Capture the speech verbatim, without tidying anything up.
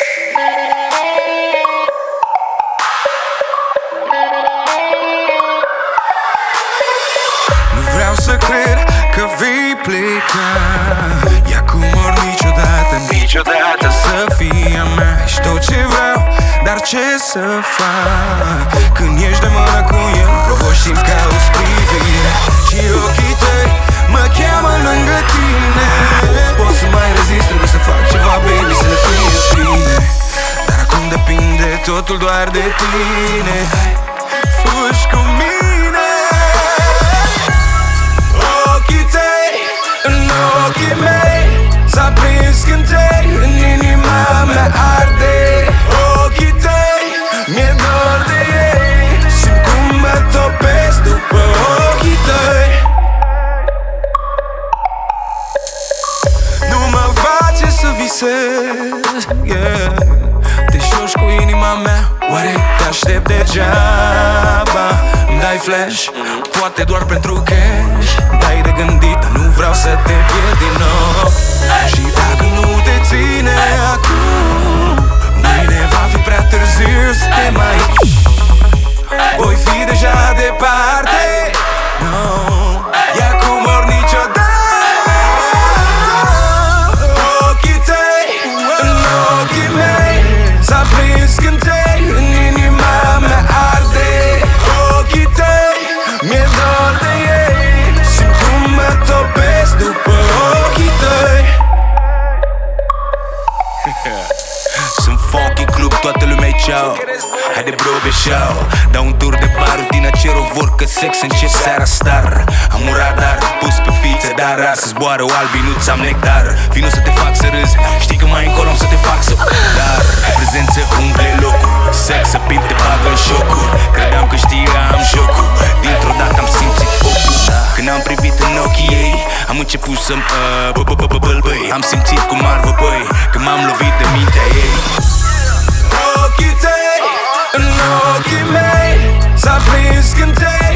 Nu vreau să cred că vei pleca, e acum ori niciodată, niciodată să fii a mea. Ești tot ce vreau, dar ce să fac când ești de mână cu el? Provoști ca o privire și ochii tăi mă cheamă lângă tine. Pot să mai rezist, trebuie să fac ceva, baby, să ne fie bine. Dar acum depinde totul doar de tine. Fugi cu mine. Ochii tăi în ochii mei, s-a prins cântei, în inima mea arde. Ochii tăi, mi-e dor de ei, simt cum mă topesc după ochii tăi. Nu mă face să visez, yeah. Te joci cu inima mea, oare te aștept degeaba? Îmi dai flash, poate doar pentru cash. Dai de gândit, dar nu vreau să te pierd din ochi. Și dacă nu te ține acum, mâine va fi prea târziu să te mai voi fi deja departe. No, e acum ori niciodată. Ochii tăi în ochii mei, s-a prins cântei, în inima mea arde. Ochii tăi, mi-e dor de ei, simt cum mă topesc după ochii tăi. Sunt fucking club, toată lumea-i ceau. Haide bro, beșau. Dau un tur de bar, rutina cerul vor că sex încep seara star. Am un radar pus pe fițe, dar să zboară o albinuț, am nectar. Vino să te fac să râzi, știi că mai încolo am să te fac să dar prezență umple locul, sex să pip te bagă în șocuri. Credeam că știam jocul, dintr-o dată am simțit focul. Când am privit în ochii ei, am început să-mi bălbăi. Am simțit cum ar văpăi, că m-am lovit de mintea ei. Ochii tăi în ochii mei, s-a prins cântei,